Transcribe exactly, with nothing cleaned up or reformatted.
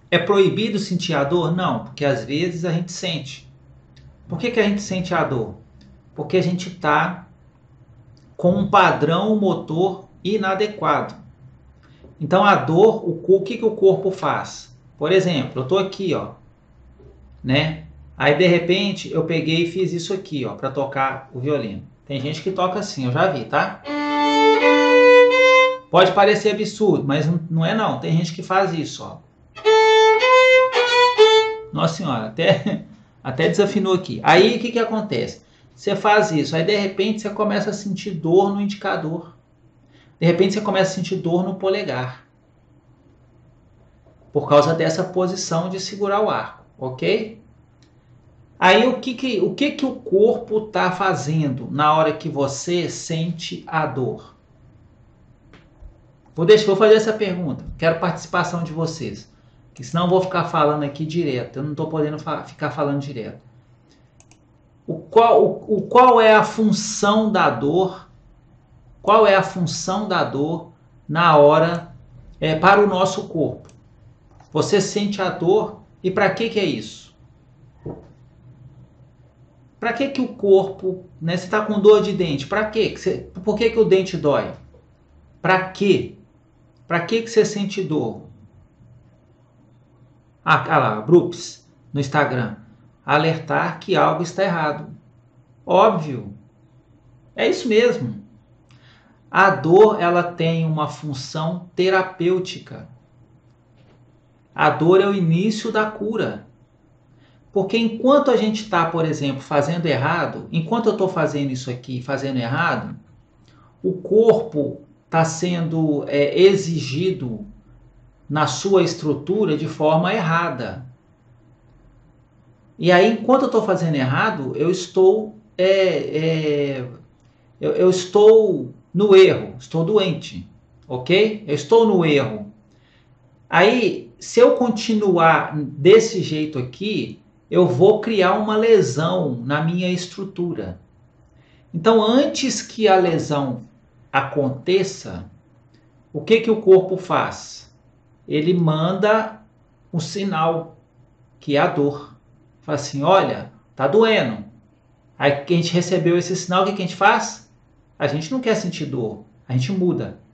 É proibido sentir a dor? Não, porque às vezes a gente sente. Por que, que a gente sente a dor? Porque a gente está com um padrão motor inadequado. Então a dor, o, o que, que o corpo faz? Por exemplo, eu estou aqui, ó, né? Aí de repente eu peguei e fiz isso aqui, ó, para tocar o violino. Tem gente que toca assim, eu já vi, tá? Pode parecer absurdo, mas não é não. Tem gente que faz isso, ó. Nossa senhora, até, até desafinou aqui. Aí o que, que acontece? Você faz isso, aí de repente você começa a sentir dor no indicador. De repente você começa a sentir dor no polegar. Por causa dessa posição de segurar o arco, ok? Aí o que, que, o, que, que o corpo está fazendo na hora que você sente a dor? Vou, deixar, vou fazer essa pergunta. Quero participação de vocês. Que senão eu vou ficar falando aqui direto. Eu não estou podendo fa- ficar falando direto. O qual, o, o qual é a função da dor? Qual é a função da dor na hora é, para o nosso corpo? Você sente a dor e para que, que é isso? Para que, que o corpo, né, você está com dor de dente? Para quê? Por que, que o dente dói? Para quê? Para que, que você sente dor? Ah, ah lá, Brups, no Instagram. Alertar que algo está errado. Óbvio. É isso mesmo. A dor, ela tem uma função terapêutica. A dor é o início da cura. Porque enquanto a gente está, por exemplo, fazendo errado, enquanto eu estou fazendo isso aqui, fazendo errado, o corpo está sendo é, exigido na sua estrutura de forma errada. E aí, enquanto eu estou fazendo errado, eu estou, é, é, eu, eu estou no erro, estou doente, ok? Eu estou no erro. Aí, se eu continuar desse jeito aqui, eu vou criar uma lesão na minha estrutura. Então, antes que a lesão aconteça, o que, que o corpo faz? Ele manda um sinal, que é a dor. Fala assim, olha, tá doendo. Aí que a gente recebeu esse sinal, o que, que a gente faz? A gente não quer sentir dor, a gente muda.